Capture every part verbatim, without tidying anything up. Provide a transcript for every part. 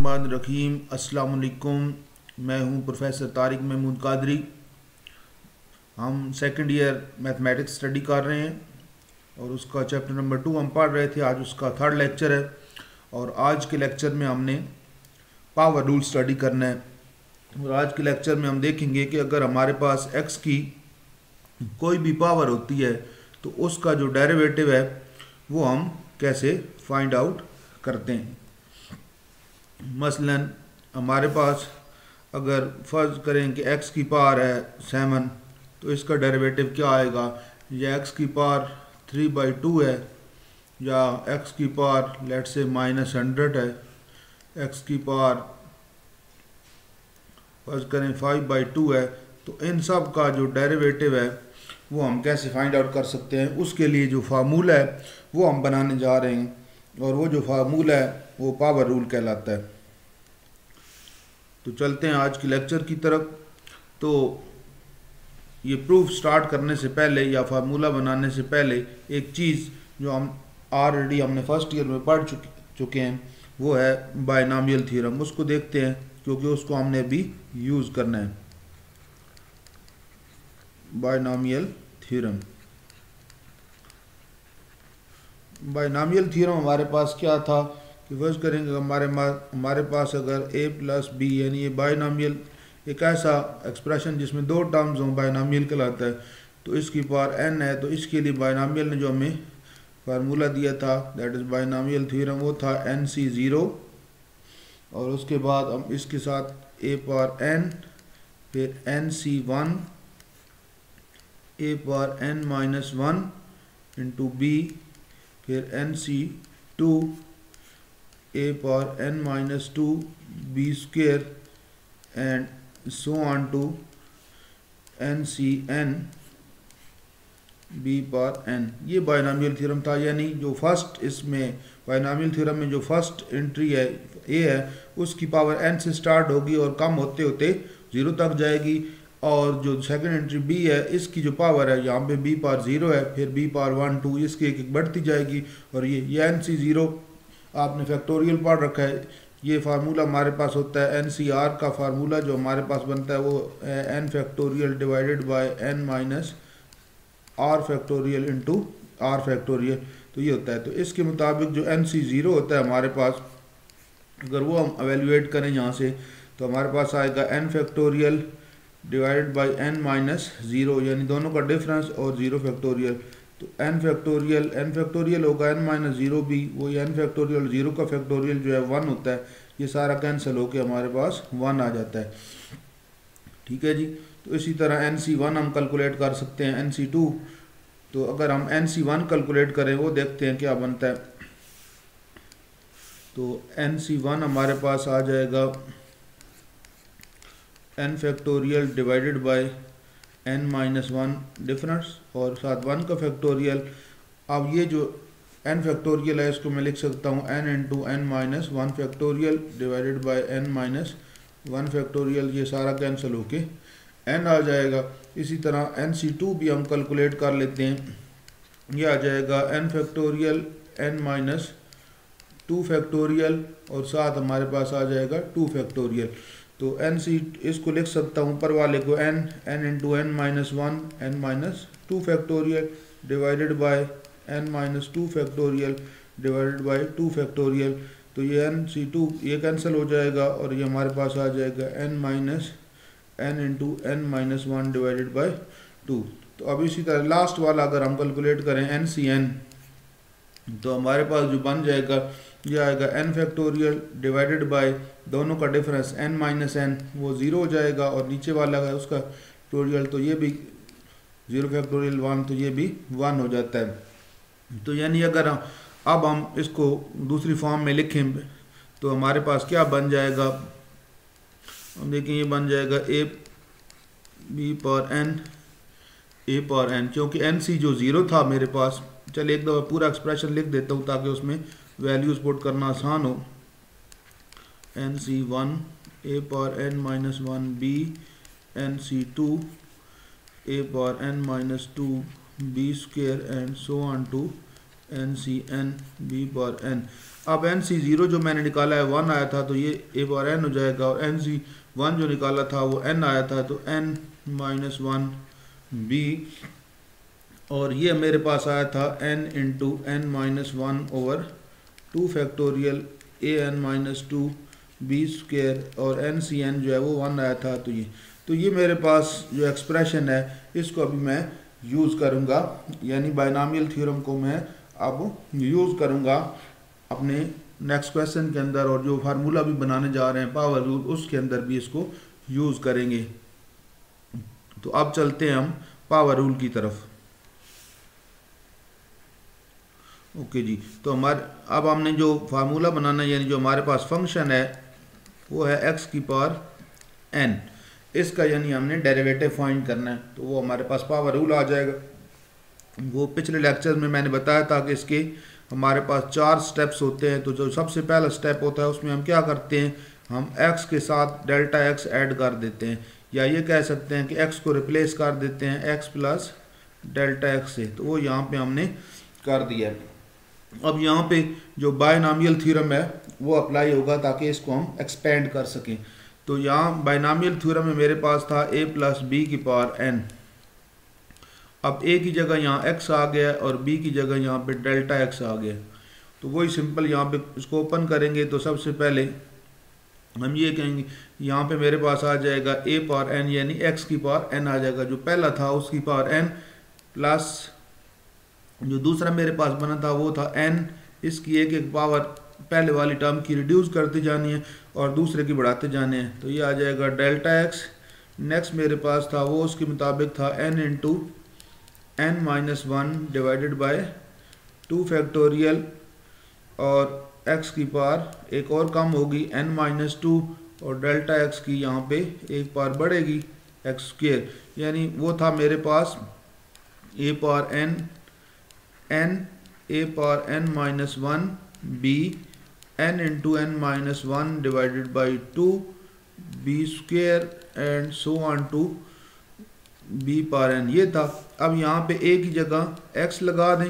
बिस्मिल्लाहिर्रहमानिर्रहीम। अस्सलाम वालेकुम। मैं हूं प्रोफेसर तारिक महमूद कादरी। हम सेकंड ईयर मैथमेटिक्स स्टडी कर रहे हैं और उसका चैप्टर नंबर टू हम पढ़ रहे थे। आज उसका थर्ड लेक्चर है और आज के लेक्चर में हमने पावर रूल स्टडी करना है। और आज के लेक्चर में हम देखेंगे कि अगर हमारे पास एक्स की कोई भी पावर होती है तो उसका जो डेरिवेटिव है वो हम कैसे फाइंड आउट करते हैं। मसलन हमारे पास अगर फ़र्ज़ करें कि x की पावर है सेवन, तो इसका डेरिवेटिव क्या आएगा। या x की पावर थ्री बाई टू है, या x की power let say minus hundred है, x की पावर फ़र्ज़ करें फाइव बाई टू है। तो इन सब का जो डेरिवेटिव है वो हम कैसे फाइंड आउट कर सकते हैं। उसके लिए जो फार्मूला है वो हम बनाने जा रहे हैं और वो जो फार्मूला है वो पावर रूल कहलाता है। तो चलते हैं आज की लेक्चर की तरफ। तो ये प्रूफ स्टार्ट करने से पहले या फार्मूला बनाने से पहले एक चीज़ जो हम ऑलरेडी हमने फर्स्ट ईयर में पढ़ चुके चुके हैं वो है बायनॉमियल थ्योरम। उसको देखते हैं क्योंकि उसको हमने अभी यूज़ करना है। बायनॉमियल थ्योरम बायनॉमियल थ्योरम हमारे पास क्या था कि फर्स्ट करेंगे हमारे हमारे पास अगर a प्लस बी यानी ये बायनॉमियल एक ऐसा एक्सप्रेशन जिसमें दो टर्म्स हों बायनॉमियल कहलाता है। तो इसकी पावर n है, तो इसके लिए बायनॉमियल ने जो हमें फार्मूला दिया था दैट इज़ बायनॉमियल थ्योरम वो था एन सी ज़ीरो। और उसके बाद हम इसके साथ a पावर n फिर n C one a power n minus one into b फिर n C two a power n minus two b square and so on to n C n b power n। ये binomial theorem था, यानी जो first इसमें binomial theorem में जो first entry है a है उसकी पावर n से स्टार्ट होगी और कम होते होते ज़ीरो तक जाएगी। और जो सेकंड एंट्री b है इसकी जो पावर है यहाँ पे b पावर ज़ीरो है, फिर b पावर वन टू इसकी एक एक बढ़ती जाएगी। और ये ये एन सी ज़ीरो आपने फैक्टोरियल पढ़ रखा है। ये फार्मूला हमारे पास होता है एन सी आर का फार्मूला जो हमारे पास बनता है वो n factorial divided by n minus r factorial into r factorial. तो ये होता है। तो इसके मुताबिक जो एन सी ज़ीरो होता है हमारे पास अगर वो हम एवेल्यूएट करें यहाँ से तो हमारे पास आएगा n factorial divided by n minus zero यानी दोनों का डिफरेंस और ज़ीरो फैक्टोरियल। तो n फैक्टोरियल n फैक्टोरियल होगा n माइनस ज़ीरो भी वही n फैक्टोरियल ज़ीरो का फैक्टोरियल जो है वन होता है। ये सारा कैंसिल होकर हमारे पास वन आ जाता है। ठीक है जी। तो इसी तरह एन सी वन हम कैलकुलेट कर सकते हैं एन सी टू। तो अगर हम एन सी वन कैलकुलेट करें वो देखते हैं क्या बनता है। तो एन सी वन हमारे पास आ जाएगा n factorial divided by n minus one difference और साथ वन का फैक्टोरियल। अब ये जो n फैक्टोरियल है इसको मैं लिख सकता हूँ n into n minus one factorial divided by n minus one factorial. ये सारा कैंसिल होके n आ जाएगा। इसी तरह एन सी टू भी हम कैलकुलेट कर लेते हैं। ये आ जाएगा n factorial n minus two factorial और साथ हमारे पास आ जाएगा टू फैक्टोरियल। तो एन सी इसको लिख सकता हूँ ऊपर वाले को n n into n minus one n minus two factorial divided by n minus two factorial divided by two factorial. तो ये एन सी टू ये कैंसिल हो जाएगा और ये हमारे पास आ जाएगा n minus n into n minus one divided by two. तो अब इसी तरह लास्ट वाला अगर हम कैलकुलेट करें एन सी एन तो हमारे पास जो बन जाएगा ये आएगा n फैक्टोरियल डिवाइडेड बाय दोनों का डिफरेंस n माइनस एन वो ज़ीरो हो जाएगा और नीचे वाला है उसका फैक्टोरियल तो ये भी ज़ीरो फैक्टोरियल वन तो ये भी वन हो जाता है। तो यानी अगर हम अब हम इसको दूसरी फॉर्म में लिखें तो हमारे पास क्या बन जाएगा। हम देखें ये बन जाएगा a b power n a power n क्योंकि एन सी जो ज़ीरो था मेरे पास। चल एक दफ़ा पूरा एक्सप्रेशन लिख देता हूँ ताकि उसमें वैल्यूज पुट करना आसान हो। N C one a power n minus one b n C two a power n minus two b square and so on to n C n b power n. अब n C zero जो मैंने निकाला है one आया था, तो ये ए power N हो जाएगा, और एन सी वन जो निकाला था वो एन आया था, तो एन माइनस वन बी, और ये मेरे पास आया था n into n minus one over two factorial a n minus two b square, और एन सी एन जो है वो वन आया था। तो ये तो ये मेरे पास जो एक्सप्रेशन है इसको अभी मैं यूज़ करूँगा, यानी बायनॉमियल थ्योरम को मैं अब यूज़ करूँगा अपने नेक्स्ट क्वेश्चन के अंदर, और जो फार्मूला भी बनाने जा रहे हैं पावर रूल उसके अंदर भी इसको यूज़ करेंगे। तो अब चलते हैं हम पावर रूल की तरफ। ओके जी, तो हमारे अब हमने जो फार्मूला बनाना है, यानी जो हमारे पास फंक्शन है वो है एक्स की पावर एन, इसका यानी हमने डेरिवेटिव फाइंड करना है, तो वो हमारे पास पावर रूल आ जाएगा। वो पिछले लेक्चर में मैंने बताया था कि इसके हमारे पास चार स्टेप्स होते हैं। तो जो सबसे पहला स्टेप होता है उसमें हम क्या करते हैं, हम x के साथ डेल्टा x ऐड कर देते हैं, या ये कह सकते हैं कि x को रिप्लेस कर देते हैं x प्लस डेल्टा x से। तो वो यहाँ पे हमने कर दिया है। अब यहाँ पे जो बायनॉमियल थ्योरम है वो अप्लाई होगा ताकि इसको हम एक्सपेंड कर सकें। तो यहाँ बायनॉमियल थ्योरम में मेरे पास था a प्लस बी की पावर n। अब a की जगह यहाँ x आ गया और b की जगह यहाँ पे डेल्टा x आ गया। तो वही सिंपल यहाँ पे इसको ओपन करेंगे तो सबसे पहले हम ये कहेंगे यहाँ पे मेरे पास आ जाएगा a पावर n, यानी x की पावर n आ जाएगा। जो पहला था उसकी पावर n प्लस जो दूसरा मेरे पास बना था वो था n, इसकी एक एक पावर पहले वाली टर्म की रिड्यूस करती जानी है और दूसरे की बढ़ाते जाने हैं। तो ये आ जाएगा डेल्टा x। नेक्स्ट मेरे पास था वो उसके मुताबिक था n into n minus one divided by two factorial, और x की पावर एक और कम होगी n माइनस टू, और डेल्टा x की यहाँ पे एक पावर बढ़ेगी एक्स स्क्वेयर, यानी वो था मेरे पास a power n n a power n minus one b n into n minus one divided by two b square and so on to b power n, ये था। अब यहाँ पे a की जगह x लगा दें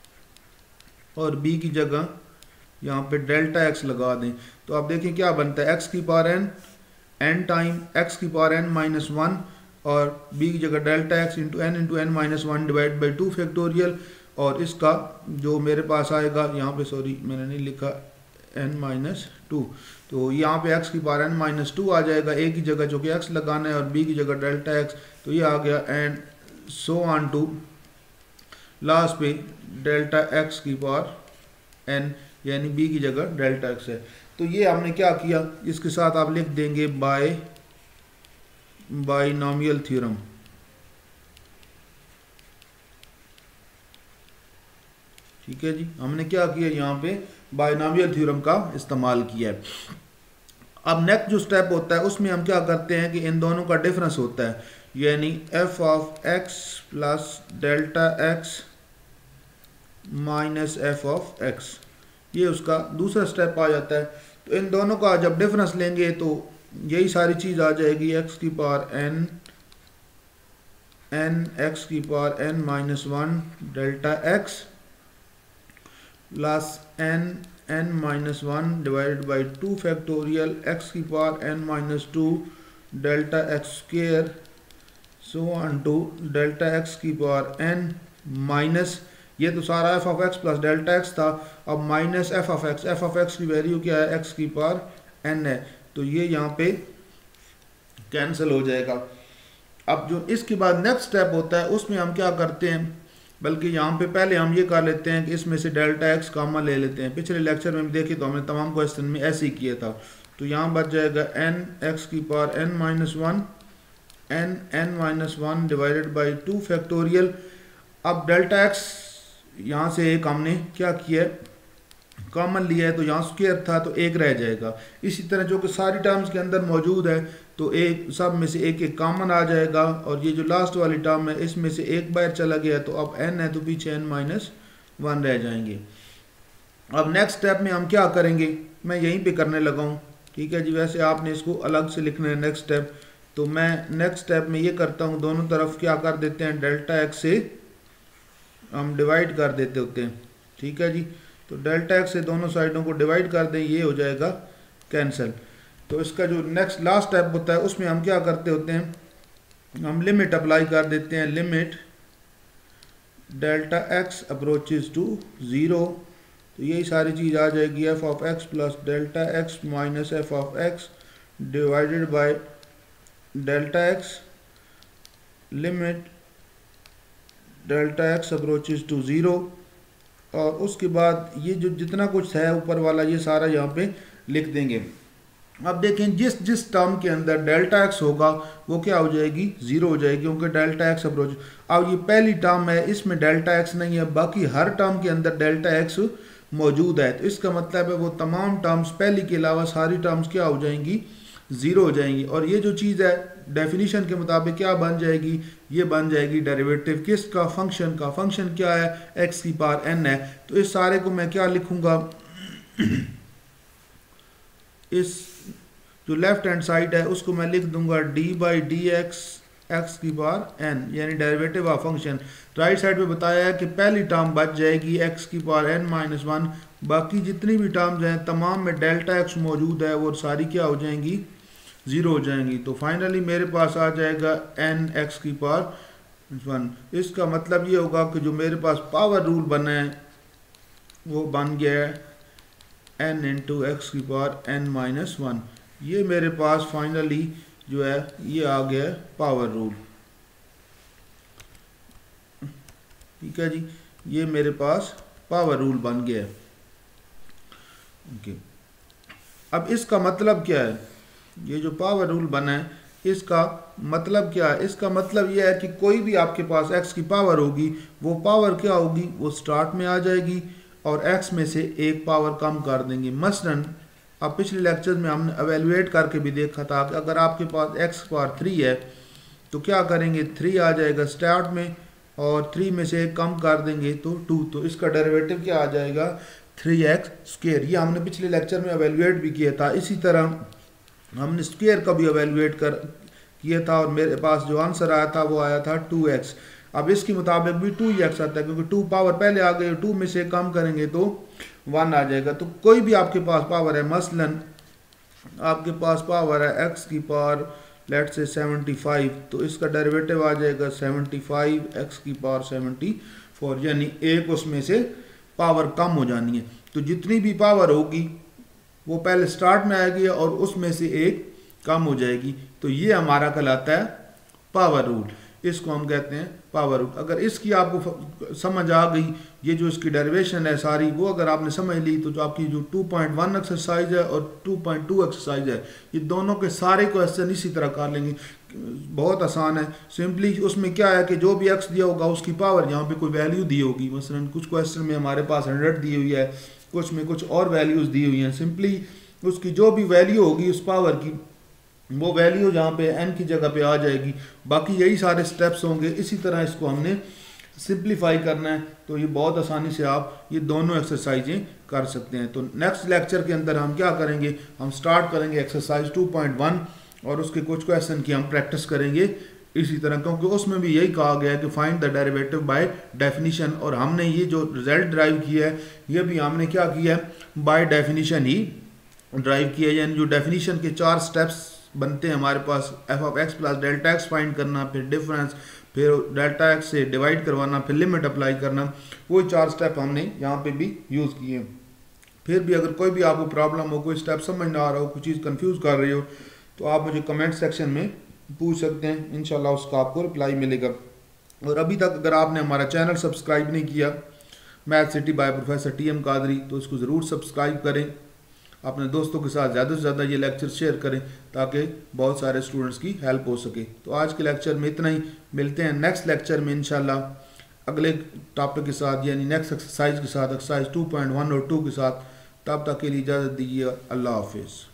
और b की जगह यहाँ पे डेल्टा x लगा दें। तो आप देखें क्या बनता है, x की power n n time x की पावर n माइनस वन, और b की जगह delta x into n into n minus one divide by two factorial, और इसका जो मेरे पास आएगा यहाँ पे, सॉरी मैंने नहीं लिखा, n माइनस टू। तो यहाँ पे x की पावर n माइनस टू आ जाएगा, a की जगह जो कि x लगाना है और b की जगह डेल्टा x, तो ये आ गया and so on to last पे डेल्टा x की पावर n, यानी b की जगह डेल्टा x है। तो ये हमने क्या किया, इसके साथ आप लिख देंगे बाय बायनॉमियल थ्योरम। ठीक है जी, हमने क्या किया, यहाँ पे बायनॉमियल थ्योरम का इस्तेमाल किया है। अब नेक्स्ट जो स्टेप होता है उसमें हम क्या करते हैं कि इन दोनों का डिफरेंस होता है, यानी f of x plus delta x minus f of x, ये उसका दूसरा स्टेप आ जाता है। तो इन दोनों का जब डिफरेंस लेंगे तो यही सारी चीज़ आ जाएगी, x की पावर n n x की power n minus one delta x plus n n minus one divided by two factorial x की power n minus two delta x square so on to delta x की power n minus, ये तो सारा f of x plus delta x था, अब minus f of x, f of x की value क्या है, x की पावर n है, तो ये यहाँ पे कैंसिल हो जाएगा। अब जो इसके बाद नेक्स्ट स्टेप होता है उसमें हम क्या करते हैं, बल्कि यहाँ पे पहले हम ये कर लेते हैं कि इसमें से डेल्टा x कॉमन ले लेते हैं। पिछले लेक्चर में देखिए तो हमने तमाम क्वेश्चन में ऐसे ही किया था। तो यहाँ बच जाएगा n x की power n minus one n n minus one divided by two factorial. अब डेल्टा x यहाँ से एक हमने क्या किया है, कॉमन लिया है, तो यहाँ स्क्वायर था तो एक रह जाएगा। इसी तरह जो कि सारी टर्म्स के अंदर मौजूद है तो एक सब में से एक एक कॉमन आ जाएगा, और ये जो लास्ट वाली टर्म है इसमें से एक बाहर चला गया तो अब n है तो पीछे n माइनस वन रह जाएंगे। अब नेक्स्ट स्टेप में हम क्या करेंगे, मैं यहीं पे करने लगा हूँ। ठीक है जी, वैसे आपने इसको अलग से लिखना है नेक्स्ट स्टेप। तो मैं नेक्स्ट स्टेप में ये करता हूँ, दोनों तरफ क्या कर देते हैं, डेल्टा x से हम डिवाइड कर देते होते हैं। ठीक है जी। तो डेल्टा एक्स से दोनों साइडों को डिवाइड कर दें, ये हो जाएगा कैंसिल। तो इसका जो नेक्स्ट लास्ट स्टेप होता है उसमें हम क्या करते होते हैं, हम लिमिट अप्लाई कर देते हैं, limit delta x approaches to zero. तो यही सारी चीज़ आ जाएगी f of x plus delta x minus f of x divided by delta x limit delta x approaches to zero. और उसके बाद ये जो जितना कुछ है ऊपर वाला ये सारा यहाँ पे लिख देंगे। अब देखें जिस जिस टर्म के अंदर डेल्टा एक्स होगा वो क्या हो जाएगी, ज़ीरो हो जाएगी, क्योंकि डेल्टा एक्स अप्रोच। अब ये पहली टर्म है, इसमें डेल्टा एक्स नहीं है, बाकी हर टर्म के अंदर डेल्टा एक्स मौजूद है। तो इसका मतलब है वो तमाम टर्म्स पहली के अलावा सारी टर्म्स क्या हो जाएंगी, ज़ीरो हो जाएंगी। और ये जो चीज़ है डेफिनेशन के मुताबिक क्या बन जाएगी, ये बन जाएगी डेरिवेटिव किसका, फंक्शन का। फंक्शन क्या है, एक्स की पावर एन है। तो इस सारे को मैं क्या लिखूंगा, इस जो लेफ्ट हैंड साइड है उसको मैं लिख दूंगा d by d x x की पावर एन, यानी derivative of function. Right side पे बताया है कि पहली टर्म बच जाएगी एक्स की पावर एन माइनस वन, बाकी जितनी भी टर्म्स हैं तमाम में डेल्टा एक्स मौजूद है वो सारी क्या हो जाएंगी, ज़ीरो हो जाएंगी। तो फाइनली मेरे पास आ जाएगा एन एक्स की पावर वन। इसका मतलब ये होगा कि जो मेरे पास पावर रूल बना है वो बन गया है एन इंटू एक्स की पावर एन माइनस वन। ये मेरे पास फाइनली जो है ये आ गया है पावर रूल, ठीक है जी। ये मेरे पास पावर रूल बन गया है। ओके, अब इसका मतलब क्या है, ये जो पावर रूल बना है इसका मतलब क्या है, इसका मतलब ये है कि कोई भी आपके पास x की पावर होगी वो पावर क्या होगी, वो स्टार्ट में आ जाएगी और x में से एक पावर कम कर देंगे। मसलन अब पिछले लेक्चर में हमने एवेल्युएट करके भी देखा था कि अगर आपके पास x पावर थ्री है तो क्या करेंगे, थ्री आ जाएगा स्टार्ट में और थ्री में से एक कम कर देंगे तो टू। तो इसका डेरिवेटिव क्या आ जाएगा, थ्री एक्स स्क्वायर। ये हमने पिछले लेक्चर में एवेल्युएट भी किया था। इसी तरह हमने स्क्वायर का भी एवेल्युएट कर किया था और मेरे पास जो आंसर आया था वो आया था टू एक्स। अब इसके मुताबिक भी टू ही एक्स आता है क्योंकि टू पावर पहले आ गई, टू में से कम करेंगे तो वन आ जाएगा। तो कोई भी आपके पास पावर है, मसलन आपके पास पावर है एक्स की power let say seventy five, तो इसका डेरिवेटिव आ जाएगा सेवेंटी फाइव एक्स की पावर सेवेंटी फोर, यानी एक उसमें से पावर कम हो जानी है। तो जितनी भी पावर होगी वो पहले स्टार्ट में आएगी और उसमें से एक कम हो जाएगी। तो ये हमारा कहलाता है पावर रूल, इसको हम कहते हैं पावर रूल। अगर इसकी आपको समझ आ गई, ये जो इसकी डेरिवेशन है सारी वो अगर आपने समझ ली तो जो आपकी जो टू पॉइंट वन एक्सरसाइज है और टू पॉइंट टू एक्सरसाइज है ये दोनों के सारे क्वेश्चन इसी तरह कर लेंगे। बहुत आसान है, सिंपली उसमें क्या है कि जो भी एक्स दिया होगा उसकी पावर यहाँ पे कोई वैल्यू दी होगी। मसलन कुछ क्वेश्चन में हमारे पास हंड्रेड दी हुई है, कुछ में कुछ और वैल्यूज़ दी हुई हैं। सिंपली उसकी जो भी वैल्यू होगी उस पावर की वो वैल्यू जहाँ पे n की जगह पे आ जाएगी। बाकी यही सारे स्टेप्स होंगे। इसी तरह इसको हमने सिंप्लीफाई करना है। तो ये बहुत आसानी से आप ये दोनों एक्सरसाइजें कर सकते हैं। तो नेक्स्ट लेक्चर के अंदर हम क्या करेंगे, हम स्टार्ट करेंगे एक्सरसाइज टू पॉइंट वन और उसके कुछ क्वेश्चन की हम प्रैक्टिस करेंगे इसी तरह, क्योंकि उसमें भी यही कहा गया है कि find the derivative by definition. और हमने ये जो रिजल्ट ड्राइव किया है ये भी हमने क्या किया है, बाय डेफिनेशन ही ड्राइव किया है। यानी जो डेफिनेशन के चार स्टेप्स बनते हैं हमारे पास, f of x plus delta x find करना, फिर डिफरेंस, फिर डेल्टा एक्स से डिवाइड करवाना, फिर लिमिट अप्लाई करना, वो चार स्टेप हमने यहाँ पे भी यूज़ किए। फिर भी अगर कोई भी आपको प्रॉब्लम हो, कोई स्टेप समझ ना आ रहा हो, कोई चीज़ कंफ्यूज कर रही हो तो आप मुझे कमेंट सेक्शन में पूछ सकते हैं, इंशाल्लाह उसका आपको रिप्लाई मिलेगा। और अभी तक अगर आपने हमारा चैनल सब्सक्राइब नहीं किया math city by professor T M Qadri तो इसको ज़रूर सब्सक्राइब करें, अपने दोस्तों के साथ ज़्यादा से ज़्यादा ये लेक्चर शेयर करें ताकि बहुत सारे स्टूडेंट्स की हेल्प हो सके। तो आज के लेक्चर में इतना ही, मिलते हैं नेक्स्ट लेक्चर में इंशाल्लाह अगले टॉपिक के साथ, यानी नेक्स्ट एक्सरसाइज के साथ, एक्सरसाइज टू पॉइंट वन और टू के साथ। तब तक के लिए इजाज़त दीजिए, अल्लाह हाफिज़।